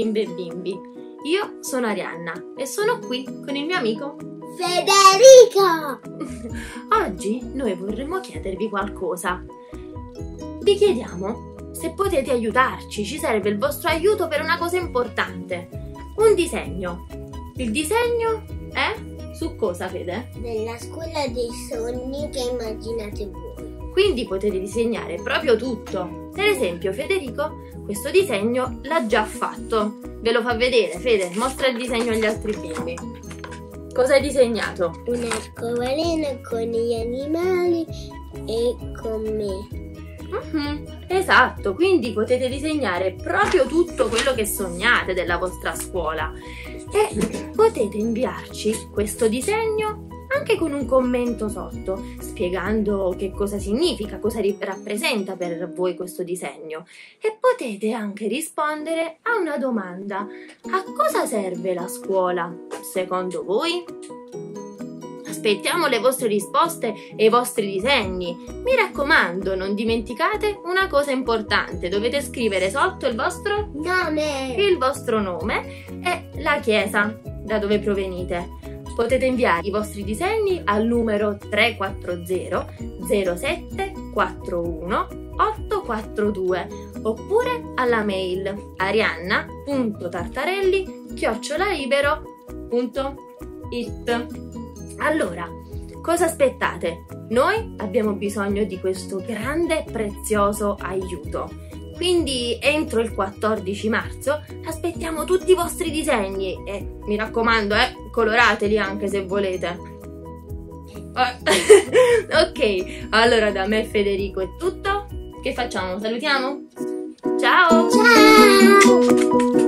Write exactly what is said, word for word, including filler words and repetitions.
bimbe e bimbi. Io sono Arianna e sono qui con il mio amico Federico! Oggi noi vorremmo chiedervi qualcosa. Vi chiediamo se potete aiutarci, ci serve il vostro aiuto per una cosa importante. Un disegno. Il disegno è su cosa, Fede? Nella scuola dei sogni che immaginate voi. Quindi potete disegnare proprio tutto. Per esempio, Federico questo disegno l'ha già fatto. Ve lo fa vedere, Fede, mostra il disegno agli altri bimbi. Cosa hai disegnato? Un arcobaleno con gli animali e con me. Uh-huh, esatto, quindi potete disegnare proprio tutto quello che sognate della vostra scuola e potete inviarci questo disegno anche con un commento sotto, spiegando che cosa significa, cosa rappresenta per voi questo disegno. E potete anche rispondere a una domanda: a cosa serve la scuola, secondo voi? Aspettiamo le vostre risposte e i vostri disegni. Mi raccomando, non dimenticate una cosa importante: dovete scrivere sotto il vostro nome, il vostro nome e la chiesa da dove provenite. Potete inviare i vostri disegni al numero tre quattro zero zero sette quattro uno otto quattro due oppure alla mail arianna punto tartarelli chiocciola libero punto it. Allora, cosa aspettate? Noi abbiamo bisogno di questo grande e prezioso aiuto. Quindi entro il quattordici marzo aspettiamo tutti i vostri disegni e mi raccomando, eh, colorateli anche se volete. Ok, allora da me e Federico è tutto. Che facciamo? Salutiamo? Ciao! Ciao!